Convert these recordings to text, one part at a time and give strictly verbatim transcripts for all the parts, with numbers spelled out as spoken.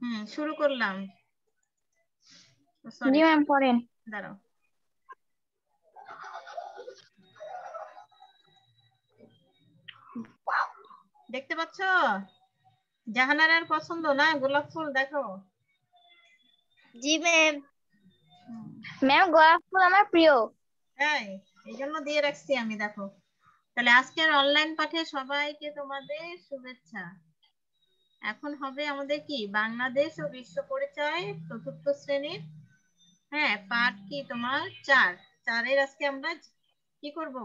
হুম শুরু করলাম। জি ম্যাম পড়েন। দাঁড়াও। দেখতে পাচ্ছ জাহানারার পছন্দ না গোলাপ ফুল? দেখো। জি ম্যাম। ম্যাম গোলাপ ফুল আমার প্রিয়। তাই এই জন্য দিয়ে রাখছি আমি। দেখো তাহলে আজকের অনলাইন পাঠে সবাইকে তোমাদের শুভেচ্ছা। এখন হবে আমাদের কি বাংলাদেশ ও বিশ্ব পরিচয় চতুর্থ শ্রেণীর। হ্যাঁ পাঠ কি তোমার চার। চারের আজকে আমরা কি করব?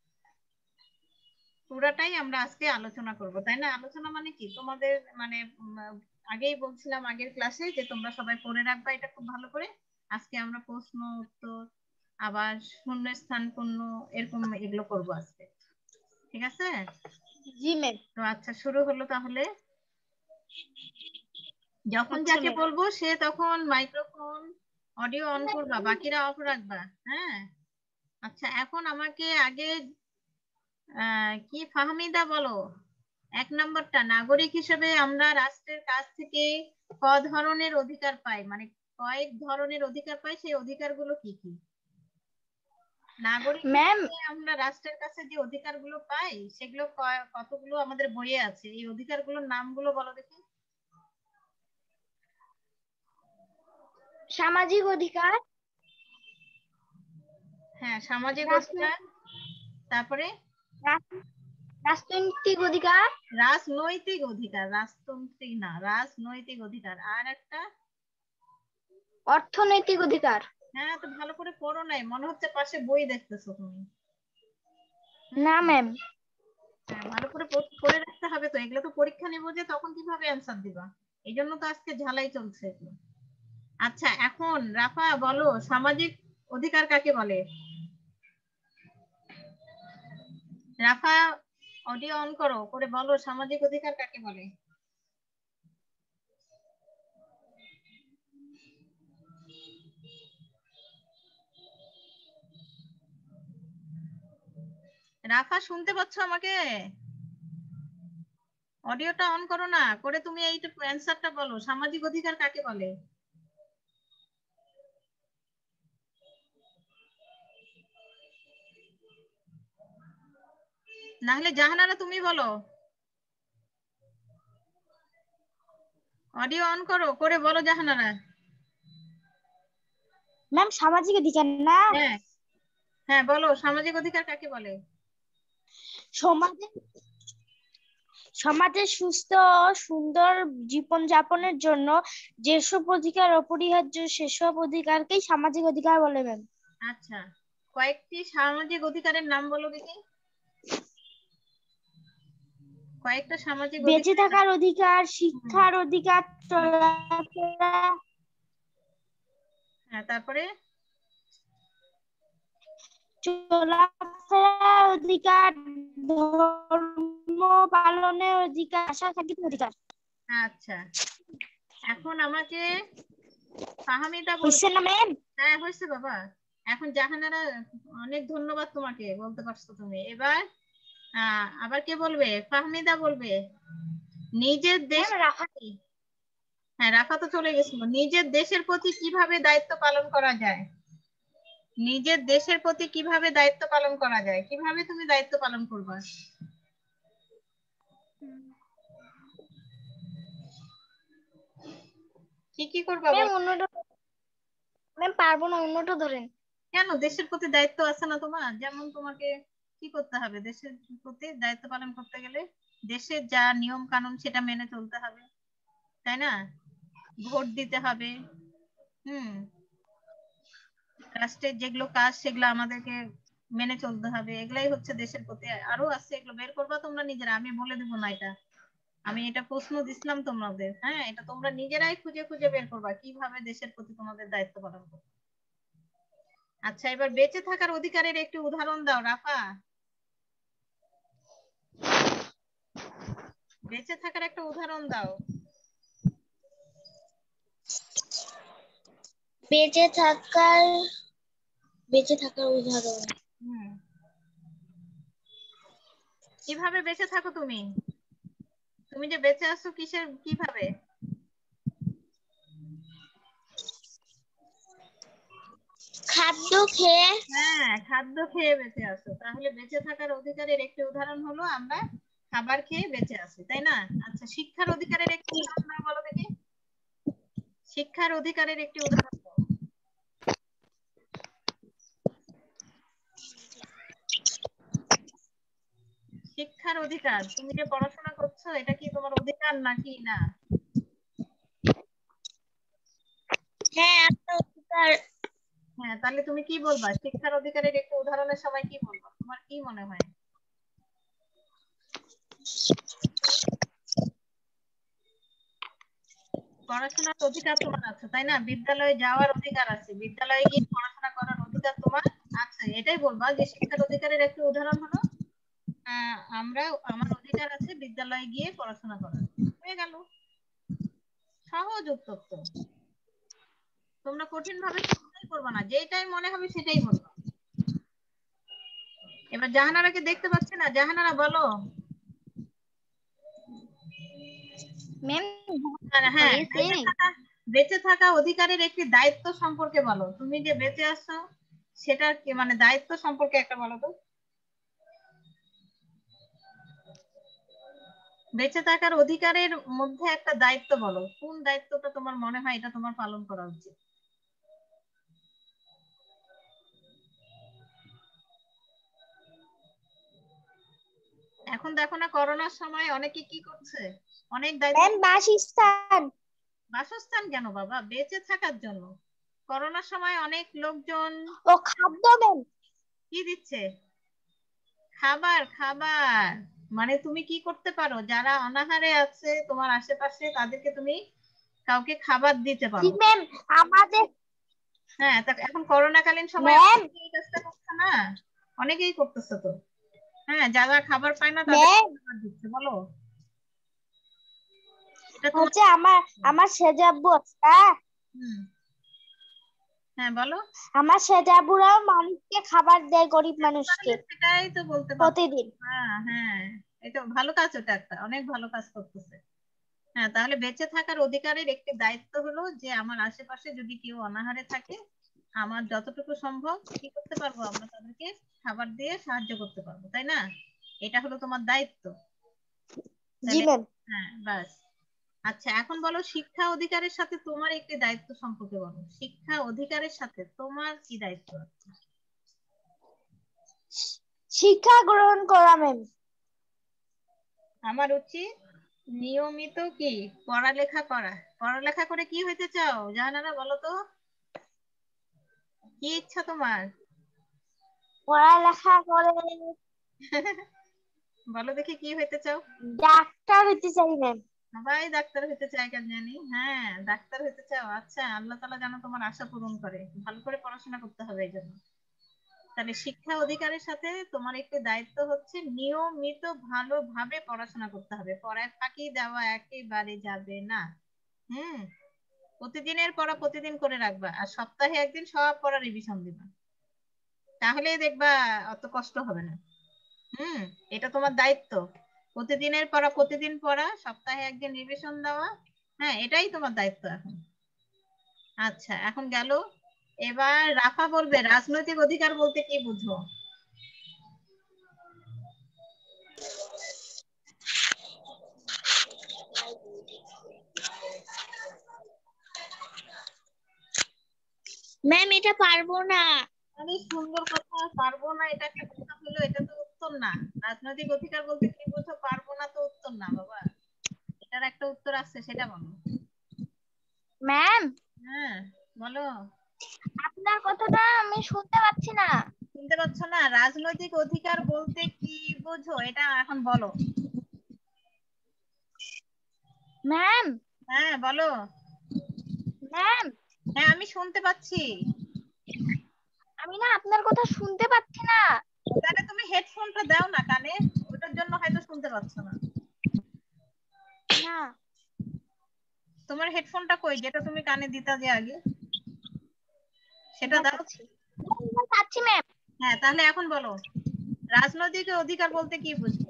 পুরাটাই আমরা আজকে আলোচনা করব, তাই না? আলোচনা মানে কি তোমাদের মানে উম, আগেই বলছিলাম আগের ক্লাসে যে তোমরা সবাই পড়ে রাখবা এটা খুব ভালো করে। আজকে আমরা প্রশ্ন উত্তর আবার শূন্যস্থান পূর্ণ এরকম এগুলো করব আজকে, ঠিক আছে? জি ম্যাম। তো আচ্ছা শুরু হলো তাহলে। যখন আচ্ছা যাকে ম্যাম। বলবো সে তখন মাইক্রোফোন অডিও অন করবা, বাকিরা অফ রাখবা। হ্যাঁ আচ্ছা এখন আমাকে আগে আহ কি ফাহমিদা বলো, এক নম্বরটা নাগরিক হিসেবে আমরা রাষ্ট্রের কাছ থেকে ক ধরনের অধিকার পাই, মানে কয়েক ধরনের অধিকার পাই, সেই অধিকারগুলো কি কি? নাগরিক ম্যাম হিসেবে আমরা রাষ্ট্রের কাছে যে অধিকারগুলো পাই সেগুলো ক- কতগুলো আমাদের বইয়ে আছে, এই অধিকারগুলোর নামগুলো বলো দেখি। সামাজিক অধিকার, হ্যাঁ সামাজিক অধিকার, রাজনৈতিক তারপরে রাজ- রাজনৈতিক অধিকার, রাজনৈতিক অধিকার, রাজতান্ত্রিক না, রাজনৈতিক অধিকার। আর একটা অর্থনৈতিক অধিকার। হ্যাঁ তো ভালো করে পড়ো নাই মনে হচ্ছে, পাশে বই দেখতেছো তুমি। না হুম ম্যাম। হ্যাঁ ভালো করে পড়- পড়ে রাখতে হবে তো, এগুলো তো পরীক্ষা নিব যে তখন কিভাবে অ্যান্সার দিবা, এই জন্য তো আজকে ঝালাই চলছে এগুলো। আচ্ছা এখন রাফা বলো সামাজিক অধিকার কাকে বলে? রাফা অডিও অন করো, করে বলো সামাজিক অধিকার কাকে বলে? রাফা শুনতে পাচ্ছ আমাকে? অডিওটা অন করো না, করে তুমি এই অ্যান্সারটা বলো সামাজিক অধিকার কাকে বলে। না হলে জাহানারা তুমি বলো, অডিও অন করো, করে বলো জাহানারা। ম্যাম সামাজিক অধিকার না, হ্যাঁ হ্যাঁ বলো সামাজিক অধিকার কাকে বলে? সমাজে সমাজে সুস্থ ও সুন্দর জীবন যাপনের জন্য যেসব অধিকার অপরিহার্য সেসব অধিকারকেই সামাজিক অধিকার বলে ম্যাম। আচ্ছা কয়েকটি সামাজিক অধিকারের নাম বলো দেখি, কয়েকটা সামাজিক বেঁচে অধিকারের নাম। থাকার অধিকার, হুম শিক্ষার অধিকার, হুম চলাফেরা হ্যাঁ তারপরে চলাফেরার অধিকার, ধর্ম পালনের অধিকার, ভাষা সাংস্কৃতিক অধিকার। আচ্ছা এখন আমাকে ফাহামিদা হয়েছে বলবে। না ম্যাম? হ্যাঁ হয়েছে বাবা। এখন জাহানারা অনেক ধন্যবাদ তোমাকে, বলতে পারছো তুমি। এবার আহ আবার কে বলবে? ফাহমিদা বলবে নিজের দেশ। ম্যাম রাখা। হ্যাঁ রাফা তো চলে গেছিল। নিজের দেশের প্রতি কিভাবে দায়িত্ব পালন করা যায়, নিজের দেশের প্রতি কিভাবে দায়িত্ব পালন করা যায়, কিভাবে তুমি দায়িত্ব পালন করবা? কি কি করবা ম্যাম বলো? অন্যটা ম্যাম পারবো না, অন্যটা ধরেন। কেন, দেশের প্রতি দায়িত্ব আছে না তোমার? যেমন তোমাকে কি করতে হবে দেশের প্রতি দায়িত্ব পালন করতে গেলে? দেশের যা নিয়ম কানুন সেটা মেনে চলতে হবে, তাই না? ভোট দিতে হবে। হুম রাষ্ট্রের যেগুলো কাজ সেগুলো আমাদেরকে মেনে চলতে হবে, এগুলাই হচ্ছে দেশের প্রতি। আরো আছে, এগুলো বের করবা তোমরা নিজেরা, আমি বলে দেবো না এটা। আমি এটা প্রশ্ন দিছিলাম তোমাদের, হ্যাঁ এটা তোমরা নিজেরাই খুঁজে খুঁজে বের করবা কিভাবে দেশের প্রতি তোমাদের দায়িত্ব পালন করবে। আচ্ছা এবার বেঁচে থাকার অধিকারের একটি উদাহরণ দাও রাফা। বেঁচে থাকার একটা উদাহরণ দাও। বেঁচে থাকার বেঁচে থাকার উদাহরণ। হুম কিভাবে বেঁচে থাকো তুমি? তুমি যে বেঁচে আছো কিসের কিভাবে? খাদ্য খেয়ে। হ্যাঁ, খাদ্য খেয়ে বেঁচে আছো। তাহলে বেঁচে থাকার অধিকারের একটি উদাহরণ হলো আমরা খাবার খেয়ে বেঁচে আছি, তাই না? আচ্ছা, শিক্ষার অধিকারের একটি উদাহরণ দাও বলো দেখি। শিক্ষার অধিকারের একটি উদাহরণ দাও। শিক্ষার অধিকার, তুমি যে পড়াশোনা করছো এটা কি তোমার অধিকার নাকি না? হ্যাঁ, একটা অধিকার। হ্যাঁ, তাহলে তুমি কি বলবা? শিক্ষার অধিকারের একটি উদাহরণের সময় কি বলবা? তোমার কি মনে হয়? পড়াশোনার অধিকার তোমার আছে, তাই না? বিদ্যালয়ে যাওয়ার অধিকার আছে, বিদ্যালয়ে গিয়ে পড়াশোনা করার অধিকার তোমার আছে। এটাই বলবা যে শিক্ষার অধিকারের একটি উদাহরণ হলো আহ আমরা আমার অধিকার আছে বিদ্যালয়ে গিয়ে পড়াশোনা করার। হয়ে গেল, সহজ উত্তর তো। তোমরা কঠিন ভাবে চিন্তাই করবে না, যেটাই মনে হবে সেটাই বলবো। এবার জাহানারাকে দেখতে পাচ্ছি না, জাহানারা বলো। ম্যাম হ্যাঁ, বেঁচে থাকা বেঁচে থাকা অধিকারের একটি দায়িত্ব সম্পর্কে বলো। তুমি যে বেঁচে আছো সেটার কি মানে দায়িত্ব সম্পর্কে একটা বলো তো। বেঁচে থাকার অধিকারের মধ্যে একটা দায়িত্ব বলো, কোন দায়িত্বটা তোমার মনে হয় এটা তোমার পালন করা উচিত? এখন দেখো না, করোনার সময় অনেকে কি করছে, অনেক দায়িত্ব। ম্যাম বাসস্থান। বাসস্থান কেন বাবা? বেঁচে থাকার জন্য। করোনার সময় অনেক লোকজন ও খাদ্য ম্যাম। কি দিচ্ছে? খাবার। খাবার মানে তুমি কি করতে পারো, যারা অনাহারে আছে তোমার আশেপাশে তাদেরকে তুমি কাউকে খাবার দিতে জি পারো। ম্যাম, আমাদের হ্যাঁ, তা এখন করোনাকালীন সময় ম্যাম অনেকেই এই কাজটা করছে না? অনেকেই করতেছে তো। হ্যাঁ, যারা খাবার পায় না তাদের ম্যাম খাবার দিচ্ছে। বলো, এটা তোমার। হচ্ছে আমার আমার সেজাব্বু আছে, হ্যাঁ? হুম, হ্যাঁ বলো। আমার সেজাবুরাও মানুষকে খাবার দেয়, গরিব মানুষকে তাহলে সেটাই তো বলতে পারছো। প্রতিদিন। হ্যাঁ হ্যাঁ, এটা ভালো কাজ, ওটা একটা অনেক ভালো কাজ করতেছে। হ্যাঁ, তাহলে বেঁচে থাকার অধিকারের একটি দায়িত্ব হলো যে আমার আশেপাশে যদি কেউ অনাহারে থাকে, আমার যতটুকু সম্ভব কি করতে পারবো, আমরা তাদেরকে খাবার দিয়ে সাহায্য করতে পারবো, তাই না? এটা হলো তোমার দায়িত্ব। জি তাহলে ম্যাম। হ্যাঁ, বাস। আচ্ছা, এখন বলো শিক্ষা অধিকারের সাথে তোমার একটি দায়িত্ব সম্পর্কে বলো। শিক্ষা অধিকারের সাথে তোমার কি দায়িত্ব আছে? শিক্ষা গ্রহণ করা ম্যাম। আমার উচিত নিয়মিত কি পড়ালেখা করা। পড়ালেখা করে কি হইতে চাও জাহানারা, বলো তো, কি ইচ্ছা তোমার? পড়ালেখা করে বলো দেখি কি হইতে চাও? ডাক্তার হতে চাই ম্যাম। সবাই ডাক্তার হইতে চায় কেন জানি। হ্যাঁ, ডাক্তার হইতে চাও। আচ্ছা, আল্লাহ তাআলা যেন তোমার আশা পূরণ করে। ভালো করে পড়াশোনা করতে হবে এই জন্য। তাহলে শিক্ষা অধিকারের সাথে তোমার একটি দায়িত্ব হচ্ছে নিয়মিত ভালোভাবে পড়াশোনা করতে হবে। পড়ায় ফাঁকি দেওয়া একেবারে যাবে না। হুম, প্রতিদিনের পড়া প্রতিদিন করে রাখবা, আর সপ্তাহে একদিন সব পড়া রিভিশন দিবা। তাহলেই দেখবা অত কষ্ট হবে না। হুম, এটা তোমার দায়িত্ব। প্রতিদিনের পড়া প্রতিদিন পড়া, সপ্তাহে একদিন রিভিশন দেওয়া। হ্যাঁ, এটাই তোমার দায়িত্ব এখন। আচ্ছা, এখন গেল। এবার রাফা বলবে রাজনৈতিক অধিকার বলতে কি বুঝো? ম্যাম এটা পারবো না। আরে সুন্দর কথা, পারবো না এটা একটা কথা হলো, এটা তো উত্তর না। রাজনৈতিক অধিকার বলতে কি বুঝো, পারবো না তো উত্তর না বাবা। এটার একটা উত্তর আছে, সেটা বলো। ম্যাম হ্যাঁ, বলো। আপনার কথাটা আমি শুনতে পাচ্ছি না। শুনতে পাচ্ছ না? রাজনৈতিক অধিকার বলতে কি বুঝো এটা এখন বলো। ম্যাম হ্যাঁ বলো। ম্যাম হ্যাঁ, আমি শুনতে পাচ্ছি। আমি না আপনার কথা শুনতে পাচ্ছি না। তাহলে তুমি হেডফোনটা দাও না কানে, ওটার জন্য হয়তো শুনতে পাচ্ছ না। না তোমার হেডফোনটা কই, যেটা তুমি কানে দিতা যে আগে, সেটা দাও। দেখাচ্ছি। পাচ্ছি ম্যাম। হ্যাঁ, তাহলে এখন বলো রাজনৈতিক অধিকার বলতে কি বুঝো?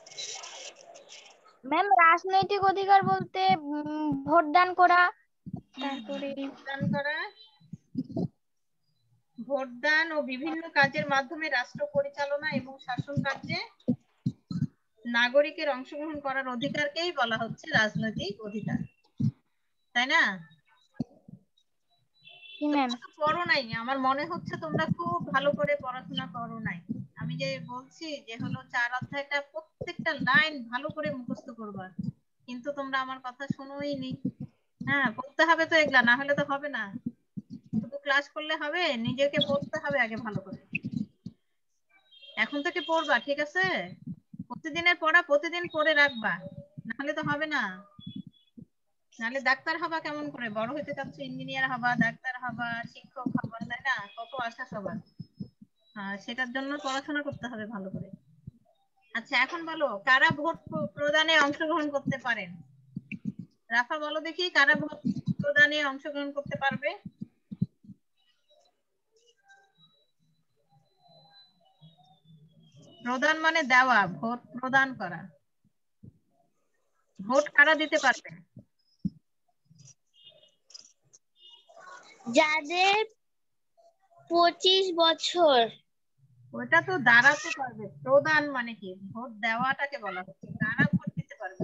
ম্যাম রাজনৈতিক অধিকার বলতে উম, ভোট দান করা। তারপরে ভোটদান করা, ভোটদান ও বিভিন্ন কাজের মাধ্যমে রাষ্ট্র পরিচালনা এবং শাসন কার্যে নাগরিকের অংশগ্রহণ করার অধিকারকেই বলা হচ্ছে রাজনৈতিক অধিকার, তাই না? তোমরা তো পড়ো নাই, আমার মনে হচ্ছে তোমরা খুব ভালো করে পড়াশোনা করো নাই। আমি যে বলছি যে হলো চার অধ্যায়টা প্রত্যেকটা লাইন ভালো করে মুখস্থ করবা, কিন্তু তোমরা আমার কথা শোনোই নি। হ্যাঁ, পড়তে হবে তো এগুলা, না হলে তো হবে না। শুধু ক্লাস করলে হবে? নিজেকে পড়তে হবে আগে ভালো করে। এখন থেকে পড়বা, ঠিক আছে? প্রতিদিনের পড়া প্রতিদিন পড়ে রাখবা, না হলে তো হবে না। নাহলে ডাক্তার হবা কেমন করে? বড় হইতে চাচ্ছ, ইঞ্জিনিয়ার হবা, ডাক্তার হবা, শিক্ষক হবা, তাই না? কত আশা সবার। আহ সেটার জন্য পড়াশোনা করতে হবে ভালো করে। আচ্ছা, এখন বলো কারা ভোট প্র- প্রদানে অংশগ্রহণ করতে পারেন? রাফা বলো দেখি, কারা ভোট প্রদানে অংশগ্রহণ করতে পারবে? প্রদান মানে দেওয়া, ভোট প্রদান করা। ভোট কারা দিতে পারবে? যাদের পঁচিশ বছর। ওটা তো দাঁড়াতে পারবে। প্রদান মানে কি? ভোট দেওয়াটাকে বলা হচ্ছে। কারা ভোট দিতে পারবে?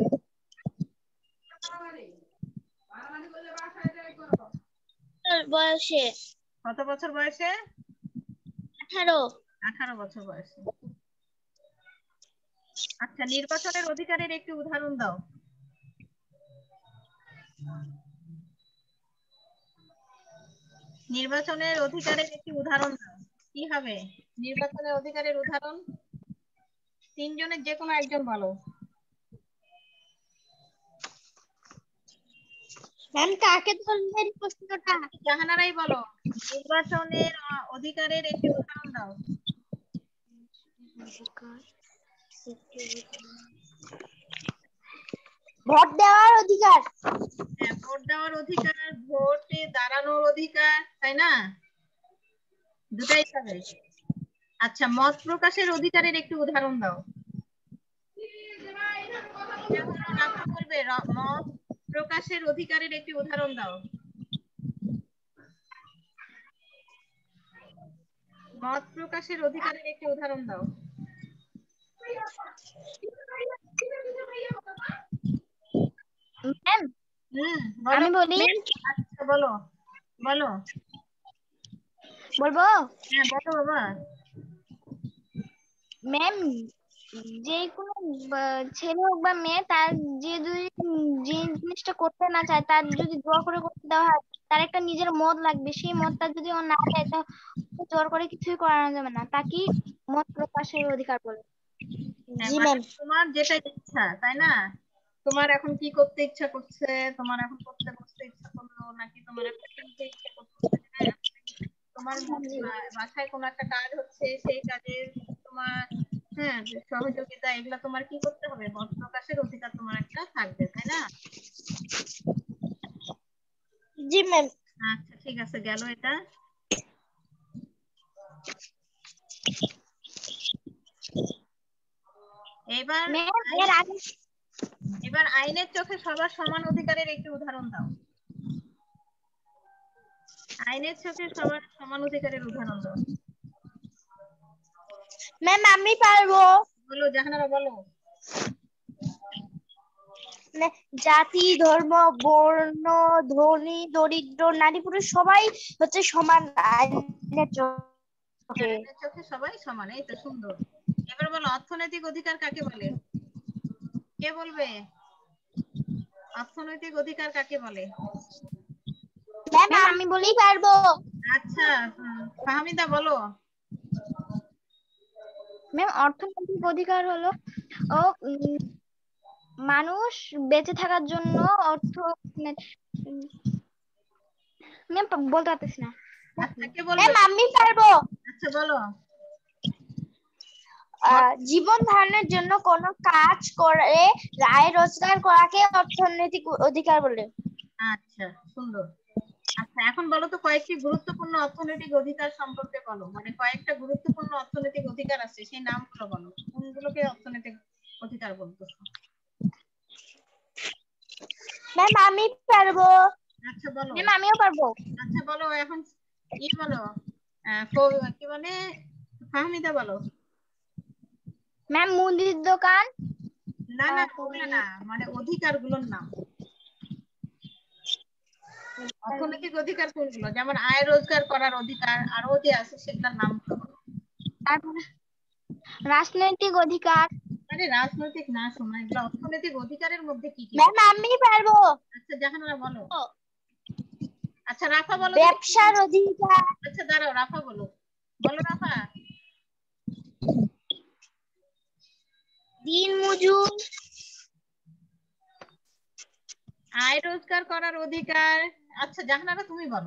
বয়সে কত বছর বয়সে? আঠারো। আঠারো বছর বয়সে। আচ্ছা, নির্বাচনের অধিকারের একটি উদাহরণ দাও। নির্বাচনের অধিকারের একটি উদাহরণ দাও। কি হবে নির্বাচনের অধিকারের উদাহরণ? তিনজনের যে কোনো একজন বলো। ম্যাম কাকে ধরলেন প্রশ্নটা? জাহানারাই বলো, নির্বাচনের আহ, অধিকারের একটি উদাহরণ দাও। ভোট দেওয়ার অধিকার। হ্যাঁ, ভোট দেওয়ার অধিকার, ভোটে দাঁড়ানোর অধিকার, তাই না? দুটাই হবে। আচ্ছা, মত প্রকাশের অধিকারের একটি উদাহরণ দাও। এটা হলো রাফা বলবে, র- মত প্রকাশের অধিকারের একটি উদাহরণ দাও। মত প্রকাশের অধিকারের একটি উদাহরণ দাও। ম্যাম হুম, বলো। আমি বলি। আচ্ছা, বলো বলো। বলবো হ্যাঁ, বলো বাবা। ম্যাম, যে কোনো আহ, ছেলে হোক বা মেয়ে, তার যে যদি যে জিনিসটা করতে না চায়, তার যদি জোর করে করতে দেওয়া হয়, তার একটা নিজের মত লাগবে। সেই মতটা যদি ও না চায়, তা জোর করে কিছুই করানো যাবে না। তাকে মত প্রকাশের অধিকার বলে। হ্যাঁ, জি মানে ম্যাম। তোমার যেটা ইচ্ছা, তাই না? তোমার এখন কি করতে ইচ্ছা করছে? তোমার এখন করতে বসতে ইচ্ছা করলো, নাকি তোমার এখন কিনতে ইচ্ছা করছে? হ্যাঁ, তোমার মন- বা- বাসায় কোনো একটা কাজ হচ্ছে, সেই কাজে তোমার, হ্যাঁ, যে সহযোগিতা, এগুলা তোমার কি করতে হবে? মত প্রকাশের অধিকার তোমার একটা থাকবে, তাই না? জি ম্যাম। আচ্ছা, ঠিক আছে, গেল এটা। এবার ম্যাম এর আইন- আগে এবার আইনের চোখে সবার সমান অধিকারের একটি উদাহরণ দাও। আইনের চোখে সবার সমান অধিকারের উদাহরণ দাও। ম্যাম আমি পারবো। বলো জাহানারা, বলো। মানে জাতি, ধর্ম, বর্ণ, ধনী, দরিদ্র, নারী, পুরুষ সবাই হচ্ছে সমান আইনের চোখে। আইনের চোখে সবাই সমান, এই তো সুন্দর। এবার বলো, অর্থনৈতিক অধিকার কাকে বলে? কে বলবে? অর্থনৈতিক অধিকার কাকে বলে? ম্যাম আমি বলেই পারবো। আচ্ছা, উম, ফাহমিদা বলো। ম্যাম অর্থনৈতিক অধিকার হলো ও উম, মানুষ বেঁচে থাকার জন্য অর্থ, মানে, উম, ম্যাম বলতে পারতেছি না। আচ্ছা, কে বলবে? ম্যাম আমি পারবো। আচ্ছা, বলো। আহ, জীবন ধারণের জন্য কোনো কাজ করে আয় রোজগার করাকে অর্থনৈতিক অধিকার বলে। আচ্ছা, সুন্দর। আচ্ছা, এখন বলো তো কয়েকটি গুরুত্বপূর্ণ অর্থনৈতিক অধিকার সম্পর্কে বলো। মানে কয়েকটা গুরুত্বপূর্ণ অর্থনৈতিক অধিকার আছে, সেই নামগুলো বলো, কোনগুলোকে অর্থনৈতিক অধিকার বলতেছো? ম্যাম আমি পারবো। আচ্ছা বলো। ম্যাম আমিও পারবো। আচ্ছা বলো এখন কি বলো, কি বলে, ফাহমিদা বলো। ম্যাম মুদির দোকান, না না তারপরে ওগুলো না, মানে অধিকার গুলোর নাম, অর্থনৈতিক অধিকার কোনগুলো, যেমন আয় রোজগার করার অধিকার, আরো যে আছে সেগুলোর নাম বলো। তারপরে রাজনৈতিক অধিকার। আরে রাজনৈতিক না শোনা, এগুলো অর্থনৈতিক অধিকারের মধ্যে কি কি? ম্যাম আমি পারবো। আচ্ছা জাহানারা বলো। আচ্ছা রাফা বলো তো দেখি। ব্যবসার অধিকার, আচ্ছা দাঁড়াও রাফা বলো, বলো রাফা। দিন মজুর, আয় রোজগার করার অধিকার। আচ্ছা জাহানারা তুমি বলো।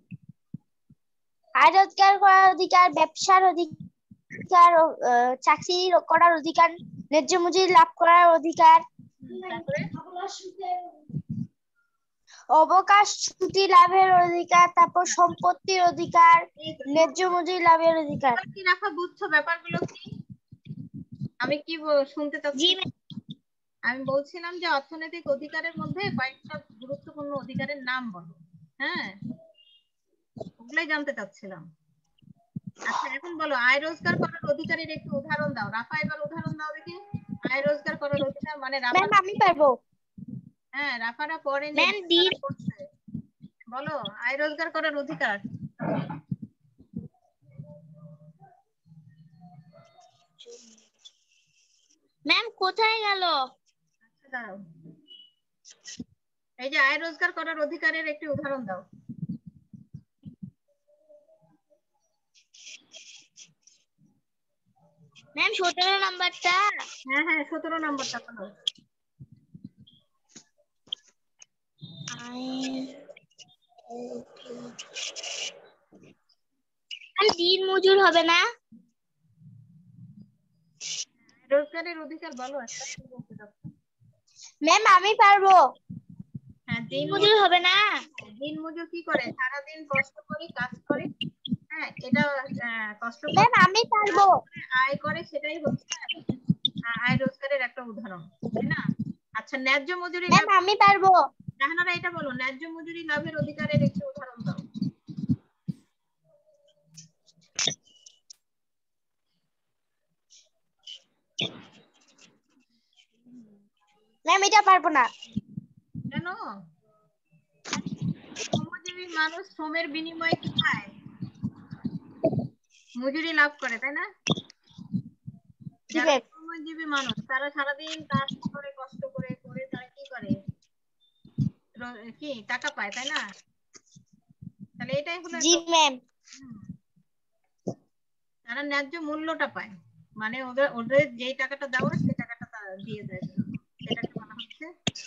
আয় রোজগার করার অধিকার, ব্যবসার অধিকার, আহ, চাকরি করার অধিকার, ন্যায্য মজুরি লাভ করার অধিকার, তারপরে অবকাশ ছুটি লাভের অধিকার, তারপর সম্পত্তির অধিকার, এই তো, ন্যায্য মজুরি লাভের অধিকার। এবার কি রাফা বুঝছো ব্যাপারগুলো কি? আমি কি ব- শুনতে চাচ্ছি, জি আমি বলছিলাম যে অর্থনৈতিক অধিকারের মধ্যে কয়েকটা গুরুত্বপূর্ণ অধিকারের নাম বলো। হ্যাঁ ওগুলাই জানতে চাচ্ছিলাম। আচ্ছা এখন বলো আয় রোজগার করার অধিকারের একটু উদাহরণ দাও। রাফা এবার উদাহরণ দাও দেখি। আয় রোজগার করার অধিকার মানে রাফা। ম্যাম আমি পারবো। হ্যাঁ রাফারা পড়েনি, ম্যাম দিন, জাহানারা পড়ছে। বলো আয় রোজগার করার অধিকার। ম্যাম কোথায় গেল? আচ্ছা দাঁড়াও, এই যে আয় রোজগার করার অধিকারের একটি উদাহরণ দাও। ম্যাম সতেরো নাম্বারটা। হ্যাঁ হ্যাঁ সতেরো নম্বরটা বলো। দিন মজুর হবে না? রোজগারের অধিকার বলো একটা, কি বলতে চাচ্ছো? ম্যাম আমি পারবো। হ্যাঁ দিন দিন মজুর মজুর। হবে না? দিন মজুর কি করে, সারাদিন কষ্ট করে কাজ করে, হ্যাঁ এটা আহ, কষ্ট করে ম্যাম আমি পারবো। কাজ করে আয় করে, সেটাই হচ্ছে আহ, আয় রোজগারের একটা উদাহরণ, তাই না? আচ্ছা ন্যায্য মজুরি ম্যাম লাভ। আমি পারবো। জাহানারা এটা বলো, ন্যায্য মজুরি লাভের অধিকারের একটি উদাহরণ দাও। ম্যাম এটা পারবো না। কেন? শ্রমজীবী মানুষ শ্রমের বিনিময়ে কি পায়? মজুরি লাভ করে, তাই না? যারা শ্রমজীবী মানুষ তারা সারাদিন কাজ করে কষ্ট করে করে তারা কি করে, রো- কি টাকা পায়, তাই না? তাহলে এটাই হলো জি একটা, ম্যাম। হুম, তারা ন্যায্য মূল্যটা পায়, মানে ওদের ওদের যেই টাকাটা দেওয়া সেই টাকাটা তারা দিয়ে দেয়, সেটাকে বলা হচ্ছে।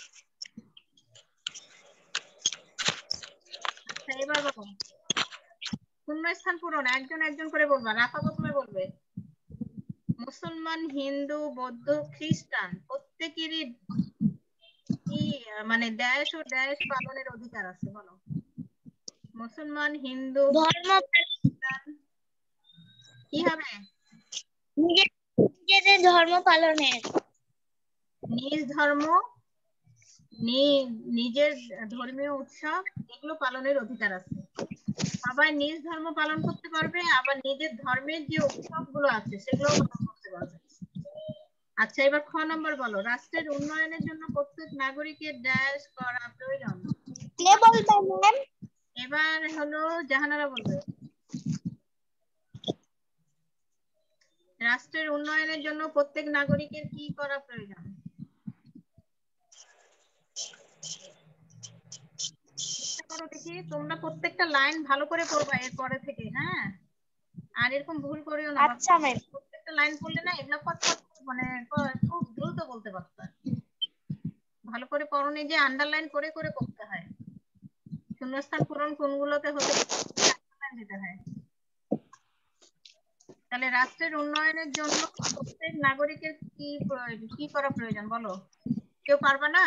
আচ্ছা এবার বলো শূন্যস্থান পূরণ, একজন একজন করে বলবা। রাফা প্রথমে বলবে। মুসলমান, হিন্দু, বৌদ্ধ, খ্রিস্টান প্রত্যেকেরই কি আহ, মানে দেশ ও দেশ পালনের অধিকার আছে, বলো। মুসলমান, হিন্দু, ধর্ম, বৌদ্ধ, খ্রিস্টান কি হবে? নিজেদের ধর্ম পালনের। নিজ ধর্ম, নি- নিজের ধর্মীয় উৎসব এগুলো পালনের অধিকার আছে। সবাই নিজ ধর্ম পালন করতে পারবে, আবার নিজের ধর্মের যে উৎসব গুলো আছে সেগুলো পালন করতে পারবে। আচ্ছা এবার খ নম্বর বলো, রাষ্ট্রের উন্নয়নের জন্য প্রত্যেক নাগরিকের ড্যাশ করা প্রয়োজন। কে বলবেন ম্যাম? এবার হলো জাহানারা বলবে। রাষ্ট্রের উন্নয়নের জন্য প্রত্যেক নাগরিকের কি করা প্রয়োজন? চেষ্টা করো দেখি, তোমরা প্রত্যেকটা লাইন ভালো করে পড়বা এরপরে থেকে, হ্যাঁ? আর এরকম ভুল করিও না বাবা। আচ্ছা ম্যাম। প্রত্যেকটা লাইন পড়লে না এগুলা ফটফট মানে ক- খুব দ্রুত বলতে পারতা। ভালো করে পড়নি যে আন্ডারলাইন করে করে পড়তে হয়। শূন্যস্থান পূরণ কোনগুলোতে হলে আন্ডারলাইন দিতে হয়। তাহলে রাষ্ট্রের উন্নয়নের জন্য প্রত্যেক নাগরিকের কি প্রয়োজন, কি করা প্রয়োজন বলো। কেউ পারবা না?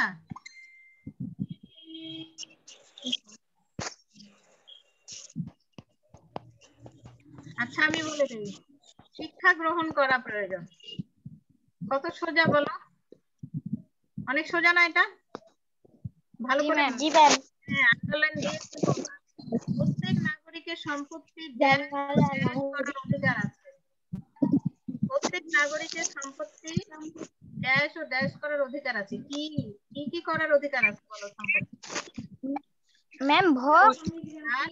আচ্ছা আমি বলে দিই, শিক্ষা গ্রহণ করা প্রয়োজন। কত সোজা বলো, অনেক সোজা না এটা? ভালো জি করে ম্যাম জি ম্যাম হ্যাঁ আন্ডারলাইন দিয়ে তোমরা প্রত্যেক নাগরিকের সম্পত্তি ড্যাশ ড্যাশ করার অধিকার আছে। প্রত্যেক নাগরিকের সম্পত্তি ড্যাশ ও ড্যাশ করার অধিকার আছে। কি কি কি করার অধিকার আছে বলো সম্পত্তি? ম্যাম ভোগ আর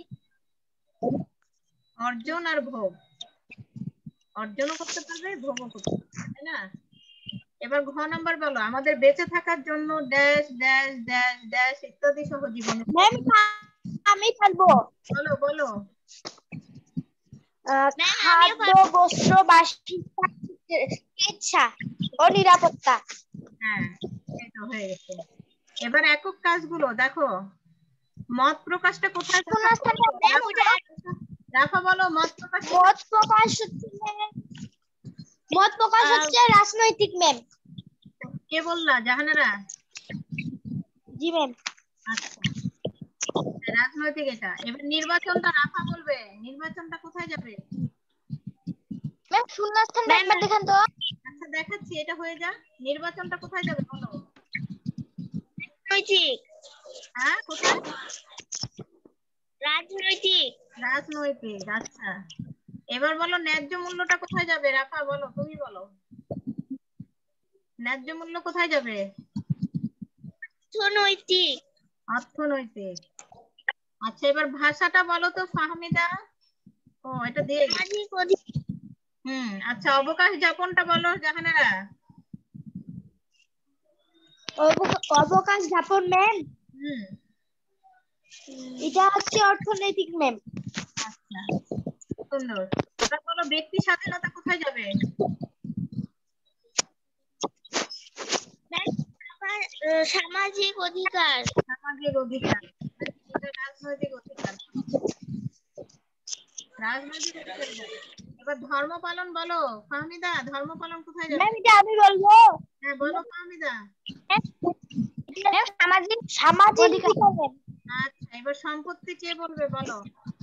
অর্জন আর ভোগ, অর্জনও করতে পারবে ভোগও করতে পারবে, তাই না? এবার ঘ নাম্বার বলো, আমাদের বেঁচে থাকার জন্য ড্যাশ ড্যাশ ড্যাশ ড্যাশ ইত্যাদি সহ জীবন। ম্যাম আমি পারবো। বলো বলো। খাদ্য বস্ত্র বাসস্থান চিকিৎসা ও নিরাপত্তা। হ্যাঁ এই তো হয়ে গেছে। এবার একক কাজগুলো দেখো, মত প্রকাশটা কোথায় রাফা বলো? মত প্রকাশ মত প্রকাশ হচ্ছে মত প্রকাশ হচ্ছে রাজনৈতিক ম্যাম। কে বললা? জাহানারা? জি ম্যাম। আচ্ছা রাজনৈতিক এটা। এবার নির্বাচনটা রাফা বলবে, নির্বাচনটা কোথায় যাবে? ম্যাম শূন্যস্থানটা একবার দেখান তো। আচ্ছা দেখাচ্ছি, এটা হয়ে যা। নির্বাচনটা কোথায় যাবে বলো? রাজনৈতিক। হ্যাঁ কোথায়? রাজনৈতিক। রাজনৈতিক। আচ্ছা এবার বলো ন্যায্য মূল্যটা কোথায় যাবে? রাফা বলো, তুমি বলো ন্যায্য মূল্য কোথায় যাবে? অর্থনৈতিক। অর্থনৈতিক। আচ্ছা এবার ভাষাটা বলো তো ফাহমিদা। ও এটা দিয়ে হুম আচ্ছা অবকাশ যাপনটা বলো জাহানারা। অবকাশ যাপন ম্যাম হুম এটা হচ্ছে অর্থনৈতিক ম্যাম। আচ্ছা সুন্দর। এবার বলো ব্যক্তি স্বাধীনতা কোথায় যাবে? সামাজিক অধিকার। সামাজিক অধিকার। এটা রাজনৈতিক অধিকার। রাজনৈতিক অধিকার যাবে। এবার ধর্ম পালন বলো ফাহমিদা, ধর্ম পালন কোথায় যাবে? ম্যাম এটা আমি বলবো। হ্যাঁ বলো ফাহমিদা। সামাজিক সামাজিক অধিকার। আচ্ছা এবার সম্পত্তি কে বলবে বলো?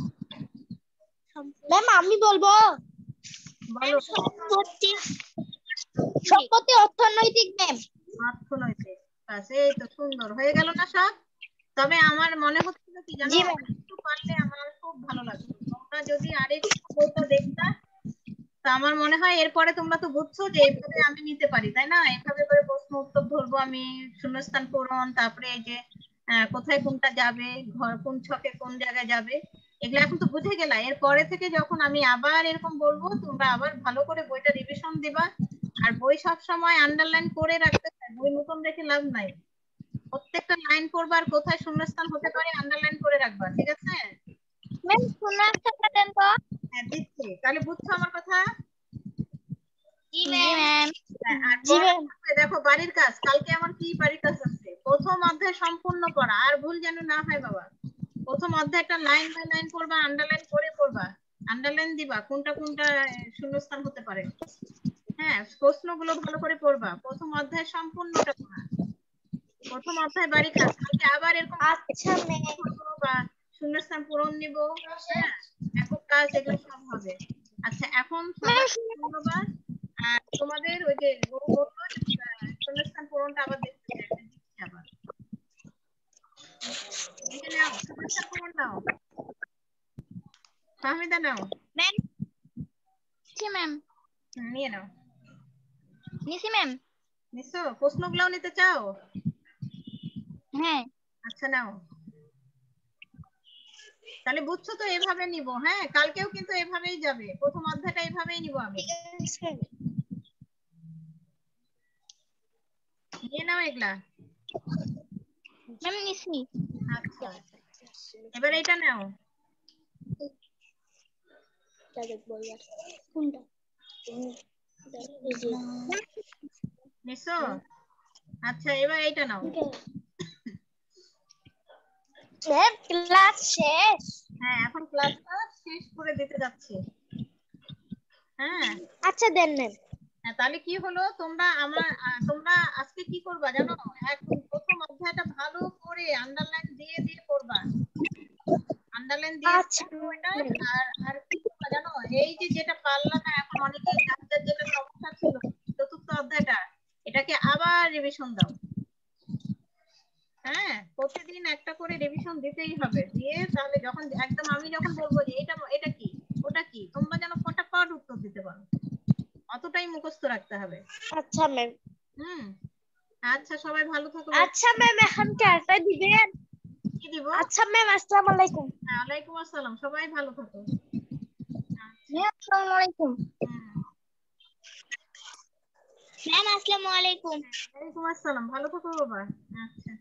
ম্যাম আমি বলবো। বলো সম্পত্তি সম্পত্তি অর্থনৈতিক ম্যাম। অর্থনৈতিক। আচ্ছা এই তো সুন্দর হয়ে গেল না সব? তবে আমার মনে হচ্ছিল কি জানো, একটু পারলে আমার খুব ভালো লাগতো। তোমরা যদি আরেকটু বইটা দেখতা, তা আমার মনে হয় এরপরে তোমরা তো বুঝছো যে এইভাবে আমি নিতে পারি, তাই না? এইভাবে করে প্রশ্ন উত্তর ধরবো আমি, শূন্যস্থান পূরণ, তারপরে এই যে আহ, কোথায় কোনটা যাবে, ঘর কোন ছকে কোন জায়গায় যাবে, এগুলো এখন তো বুঝে গেলা। এরপরে থেকে যখন আমি আবার এরকম বলবো তোমরা আবার ভালো করে বইটা রিভিশন দিবা। আর বই সব সময় আন্ডারলাইন করে রাখতে হয়, বই নতুন রেখে লাভ নাই। প্রত্যেকটা লাইন পড়বা আর কোথায় শূন্যস্থান হতে পারে আন্ডারলাইন করে রাখবা, ঠিক আছে? ম্যাম শূন্যস্থানটা দেন তো। হ্যাঁ দিচ্ছি, তাহলে বুঝছো আমার কথা? জি ম্যাম। হ্যাঁ, আর পড়া থাকবে, দেখো বাড়ির কাজ, কালকে আমার কি বাড়ির কাজ আছে? প্রথম অধ্যায় সম্পূর্ণ পড়া, আর ভুল যেন না হয় বাবা। প্রথম অধ্যায়টা লাইন বাই লাইন পড়বা, আন্ডারলাইন করে পড়বা, আন্ডারলাইন দিবা কোনটা কোনটা আহ, শূন্যস্থান হতে পারে। হ্যাঁ প্রশ্নগুলো ভালো করে পড়বা, প্রথম অধ্যায় সম্পূর্ণটা পড়া। প্রথম অধ্যায় বাড়ির কাজ, কালকে আবার এরকম আচ্ছা ম্যাম। করবো বা শূন্যস্থান পূরণ নিব। হ্যাঁ একক কাজ এগুলো সব হবে। আচ্ছা এখন সবাই ধন্যবাদ। আর তোমাদের ওই যে ও বললো যে, আহ, শূন্যস্থান পূরণটা আবার দেখতে চাই, আমি দিচ্ছি আবার। এই যে নাও শূন্যস্থান পূরণ নাও, ফাহমিদা নাও। ম্যাম জি ম্যাম। হুম, নিয়ে নাও। নিছি ম্যাম। নিশ্চয় প্রশ্নগুলোও নিতে চাও? হ্যাঁ আচ্ছা নাও। তাহলে বুঝছো তো এভাবে নিব। হ্যাঁ কালকেও কিন্তু এভাবেই যাবে, প্রথম অধ্যায়টা এভাবেই নিব আমি। নিয়ে নাও এগুলা। ম্যাম নিছি। আচ্ছা এবার এটা নাও। নিছো? আচ্ছা এবার এইটা নাও। ম্যাম ক্লাস শেষ। হ্যাঁ এখন ক্লাসটা শেষ করে দিতে যাচ্ছি। হ্যাঁ আচ্ছা দেন ম্যাম। হ্যাঁ, তাহলে কি হলো, তোমরা আমার আহ, তোমরা আজকে কি করবা জানো, এক প্রথম অধ্যায়টা ভালো করে আন্ডারলাইন দিয়ে দিয়ে পড়বা, আন্ডারলাইন দিয়ে আচ্ছা ওইটা। আর আর কি করবা জানো, এই যে যেটা পারলা না এখন, অনেকে যার যার যেটা সমস্যা ছিল চতুর্থ অধ্যায়টা, এটাকে আবার রিভিশন দাও। হ্যাঁ, প্রতিদিন একটা করে রিভিশন দিতেই হবে। দিয়ে তাহলে যখন একদম আমি যখন বলবো যে এটা এটা কি ওটা কি, তোমরা যেন ফটাফট উত্তর দিতে পারো, অতটাই মুখস্থ রাখতে হবে। আচ্ছা ম্যাম। হুম, আচ্ছা সবাই ভালো থাকো। আচ্ছা ম্যাম, এখন ক্যালটা দিবেন? কি দিব? আচ্ছা ম্যাম, আসসালামু আলাইকুম। হ্যাঁ, ওয়ালাইকুম আসসালাম, সবাই ভালো থাকো। ম্যাম আসসালামু আলাইকুম। হুম, ম্যাম আসসালামু আলাইকুম। ওয়ালাইকুম আসসালাম, ভালো থাকো বাবা। আচ্ছা।